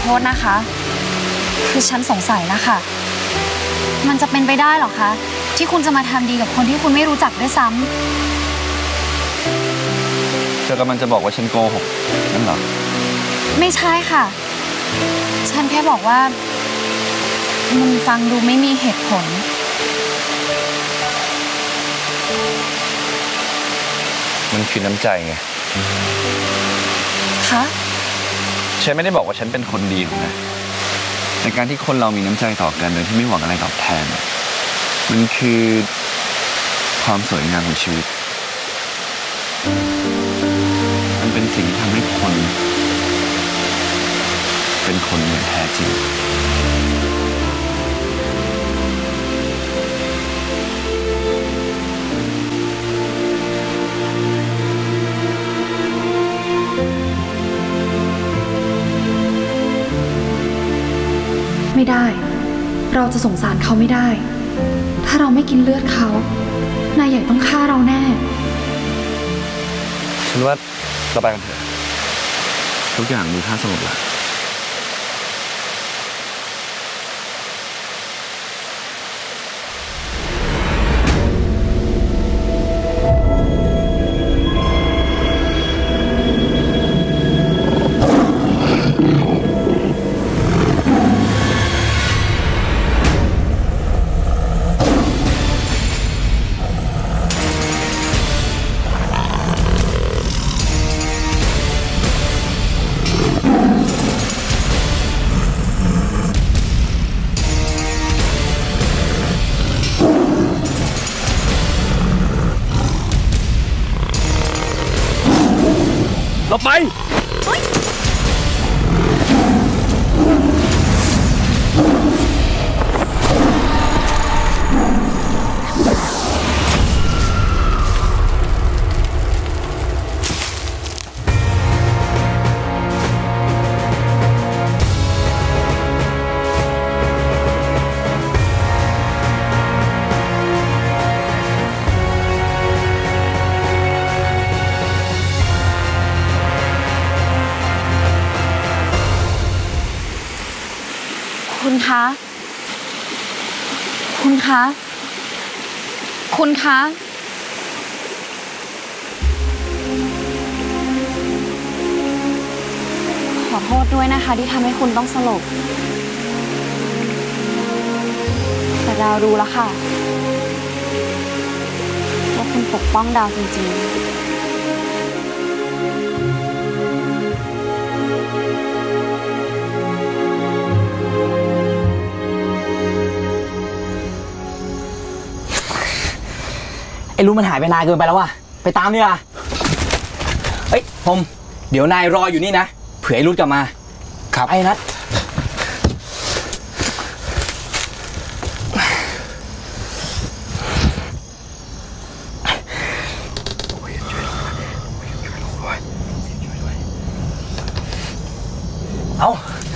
ษนะคะคือฉันสงสัยนะคะมันจะเป็นไปได้หรอคะที่คุณจะมาทำดีกับคนที่คุณไม่รู้จักด้วยซ้ำเธอกำลังจะบอกว่าฉันโกหกนั่นเหรอไม่ใช่ค่ะฉันแค่บอกว่ามันฟังดูไม่มีเหตุผลมันคือน้ำใจไงคะฉันไม่ได้บอกว่าฉันเป็นคนดีหรอกนะในการที่คนเรามีน้ำใจต่อกันโดยที่ไม่หวังอะไรตอบแทนมันคือความสวยงามของชีวิตมันเป็นสิ่งที่ทำให้คนเป็นคนอย่างแท้จริงไม่ได้เราจะสงสารเขาไม่ได้ถ้าเราไม่กินเลือดเขานายใหญ่ต้องฆ่าเราแน่ฉันว่าเราไปกันเถอะทุกอย่างดูท่าสงบแล้วเราไปคุณคะคุณคะคุณคะขอโทษด้วยนะคะที่ทำให้คุณต้องสลบแต่ดาวรู้แล้วค่ะว่าคุณปกป้องดาวจริงๆไอ้รู้มันหายไปนานเกินไปแล้วว่ะไปตามนี่ล่ะเฮ้ยผมเดี๋ยวนายรออยู่นี่นะเผื่อไอ้รุ่กลับมาครับไอ้นัทเอา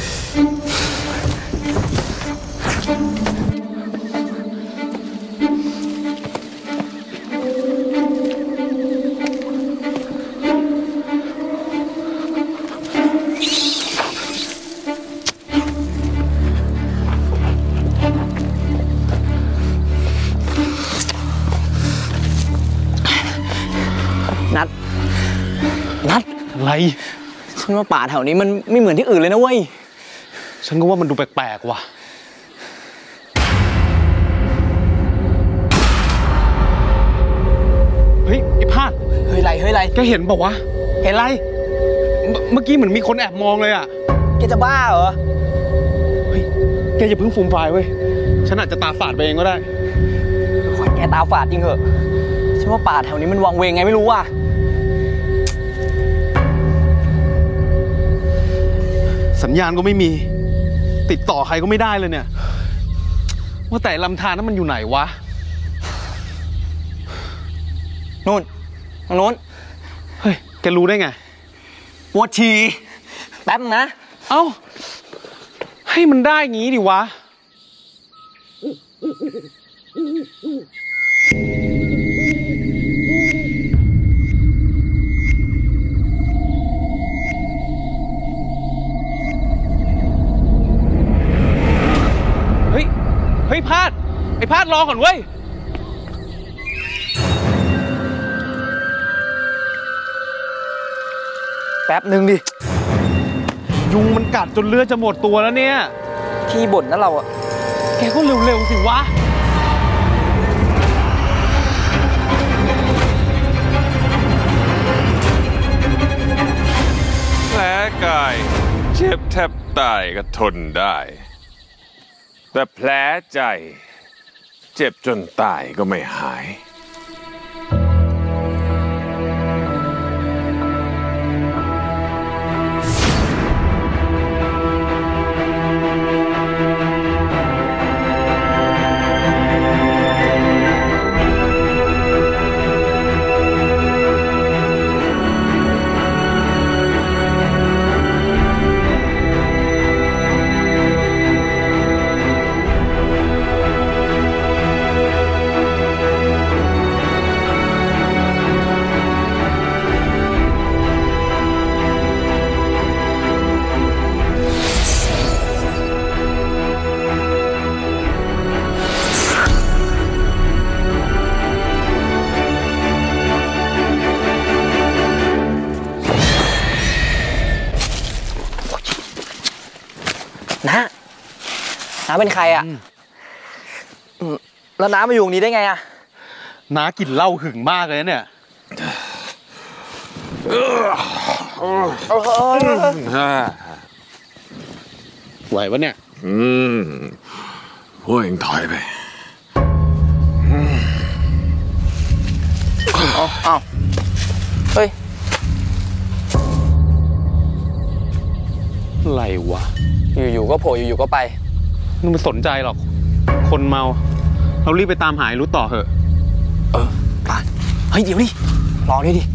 นัดอะไรฉันว่าป่าแถวนี้มันไม่เหมือนที่อื่นเลยนะเว้ยฉันก็ว่ามันดูแปลกๆว่ะเฮ้ยไอ้พาดเฮ้ยไรแกเห็นบอกว่าเห็นไรเมื่อกี้เหมือนมีคนแอบมองเลยอ่ะแกจะบ้าเหรอเฮ้ยแกอย่าเพิ่งฟูมไฟเว้ยฉันอาจจะตาฝาดไปเองก็ได้ขอแกตาฝาดจริงเหอะฉันว่าป่าแถวนี้มันวังเวงไงไม่รู้อ่ะสัญญาณก็ไม่มีติดต่อใครก็ไม่ได้เลยเนี่ยว่าแต่ลำธารนั้นมันอยู่ไหนวะนู่นทางโน้นเฮ้ยแกรู้ได้ไงปวดฉี่แป๊บนะเอ้าให้มันได้งี้ดิวะไอ้พาดรอก่อนเว้ยแป๊บหนึ่งดิยุงมันกัดจนเลือดจะหมดตัวแล้วเนี่ยขี้บ่นนะเราอะแกก็เร็วๆสิวะแผลกายเจ็บแทบตายก็ทนได้แต่แผลใจเจ็บจนตายก็ไม่หายน้าเป็นใครอ่ะแล้วน้ามาอยู่ตรงนี้ได้ไงอ่ะน้ากินเหล้าหึงมากเลยเนี่ยไหวปะเนี่ยพวกเองถอยไปเอาเฮ้ยอะไรวะอยู่ๆก็โผล่อยู่ๆก็ไปมึงไม่สนใจหรอกคนเมาเรารีบไปตามหารู้ต่อเถอะไปเฮ้ยเดี๋ยวดิรอดิ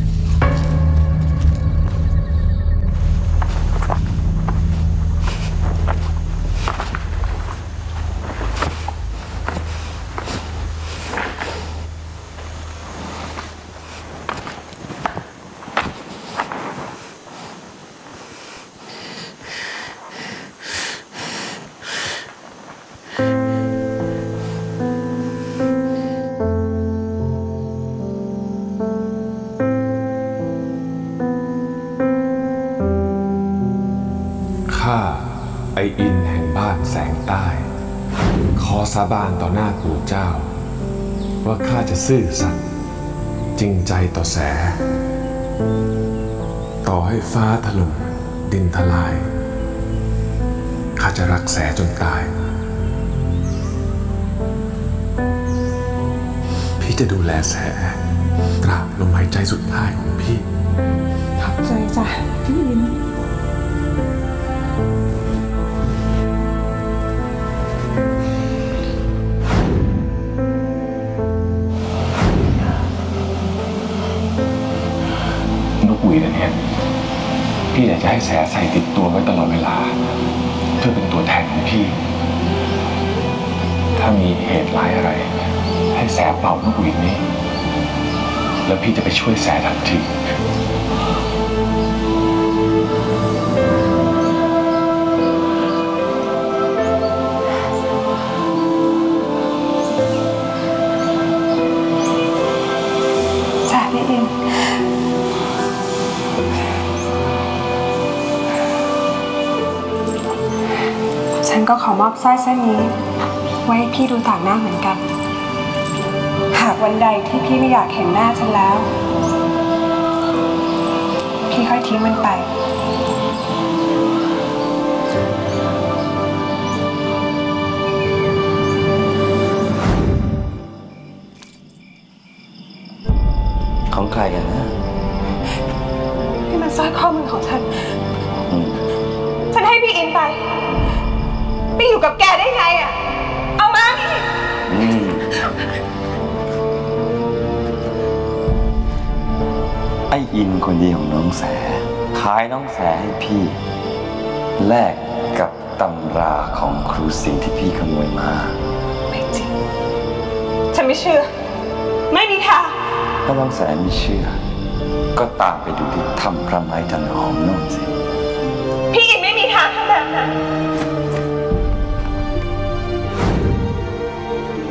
ข้าไออินแห่งบ้านแสงใต้ขอสาบานต่อหน้าปู่เจ้าว่าข้าจะซื่อสัตย์จริงใจต่อแสต่อให้ฟ้าถล่มดินทลายข้าจะรักแสจนตายพี่จะดูแลแสตราบลมหายใจสุดท้ายของพี่ขอบใจจ้ะพี่อินหวีเนี่ยพี่อยากจะให้แสใส่ติดตัวไว้ตลอดเวลาเพื่อเป็นตัวแทนของพี่ถ้ามีเหตุร้ายอะไรให้แสเป่านกหวีดนี้แล้วพี่จะไปช่วยแสทันทีจ้ะพี่อินฉันก็ขอมอบสร้อยเส้นนี้ไว้ให้พี่ดูต่างหน้าเหมือนกันหากวันใดที่พี่ไม่อยากเห็นหน้าฉันแล้วพี่ค่อยทิ้งมันไปของใครกันนะนี่มันสร้อยข้อมือของฉันฉันให้พี่อินไปอยู่กับแกได้ไงอ่ะเอามาไอ้อินคนดีของน้องแสขายน้องแสให้พี่แลกกับตำราของครูสิงห์ที่พี่ขโมยมาไม่จริงฉันไม่เชื่อไม่มีทางถ้าน้องแสไม่เชื่อก็ตามไปดูที่ถ้ำพระไม้จันทร์หอมโน่นสิพี่อินไม่มีทางทำแบบนั้น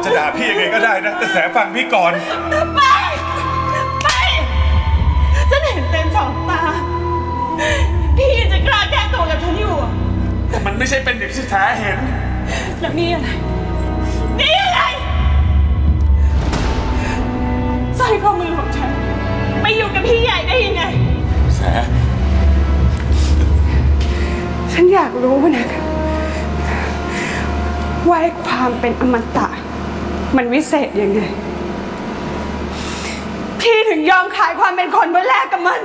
จะด่าพี่ยังไงก็ได้นะแต่แสฟังพี่ก่อนไปฉันเห็นเต็มสองตาพี่ยังจะกล้าแก้ตัวกับฉันอยู่อ่ะแต่มันไม่ใช่เป็นอย่างที่แท้เห็นแล้วนี่อะไรสร้อยข้อมือของฉันไปอยู่กับพี่ใหญ่ได้ยังไงแสฉันอยากรู้นะคะว่าความเป็นอมตะมันวิเศษยังไงพี่ถึงยอมขายความเป็นคนเพื่อแลกกับมัน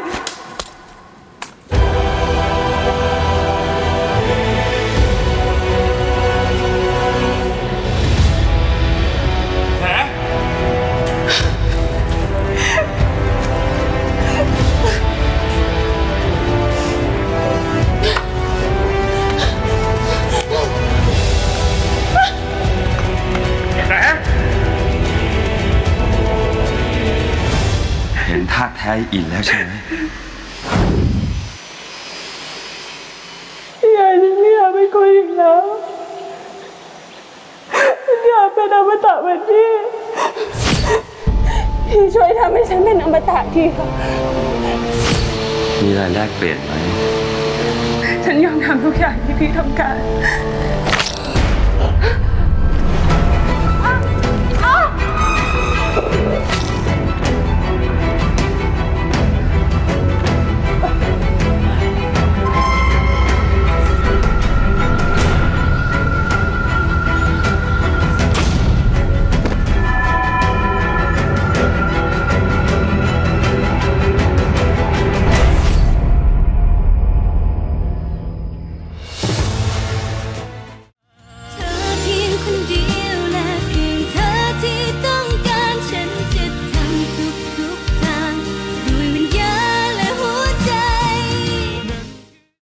เห็นท่าแท้อินแล้วใช่ไหมพี่ใหญ่ฉันไม่อยากเป็นคนอีกแล้วฉันอยากเป็นอมตะเหมือนพี่ช่วยทำให้ฉันเป็นอมตะทีค่ะมีอะไรแลกเปลี่ยนไหมฉันยอมทำทุกอย่างที่พี่ต้องการ